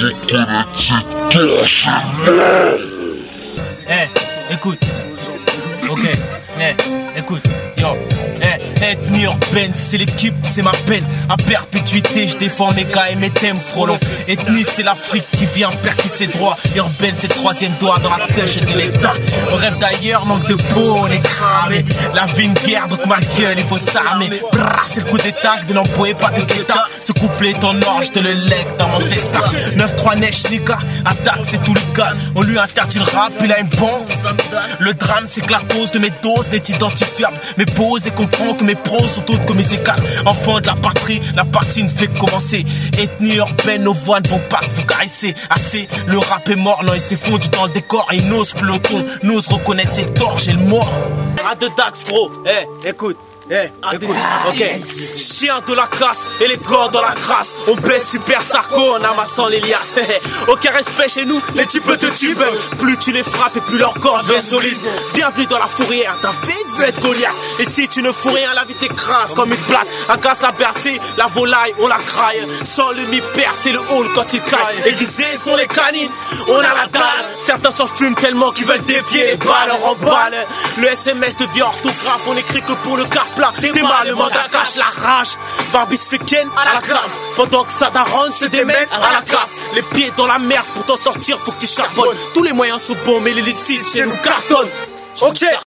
Écoute. Ok, écoute, yo. Ethnie urbaine, c'est l'équipe, c'est ma peine. À perpétuité, je défends mes gars et mes thèmes frôlons. Ethnie, c'est l'Afrique qui vient perquer ses droits. Urbaine, c'est le troisième doigt dans la tâche de l'État. On rêve d'ailleurs, manque de peau, on est cramé. La vie une guerre, donc ma gueule, il faut s'armer. C'est le coup d'état de n'employer pas de guetta. Ce couplet est en or, je te le lègue dans mon destin. 9-3 neige, les gars, attaque, c'est tout le cas. On lui interdit le rap, il a une bombe. Le drame, c'est que la cause de mes doses n'est identifiable. Mes poses et comprends que mes pros sont autres que mes écales. Enfant de la patrie, la partie ne fait que commencer. Ethnie urbaine, nos voix ne vont pas vous caresser. Assez, le rap est mort, non, il s'est fondu dans le décor. Et il n'ose peloton, n'ose reconnaître ses torts, j'ai le mort. A de Dax, bro, écoute. Écoute, ok. Chien de la casse et les corps dans la crasse. On baisse super sarco en amassant les liasses. Aucun respect chez nous, les types te tuent. Plus tu les frappes et plus leur corps devient solide. Bienvenue dans la fourrière, David veut être Goliath. Et si tu ne fous rien, la vie t'écrase comme une plate. Agace la bercée, la volaille, on la craille. Sans le mi-père, c'est le hall quand il caille. Aiguisés sont les canines, on a la dalle. Certains s'en fument tellement qu'ils veulent dévier les balles en balle. Le SMS devient orthographe, on écrit que pour le carpe. T'es mal, le mandat cache la rage. Barbis Feken à la cave. Pendant que ça daronne se démène à la cave. Les pieds dans la merde, pour t'en sortir faut que tu charbonnes. Tous les moyens sont bons mais l'illicite chez nous cartonne. Ok.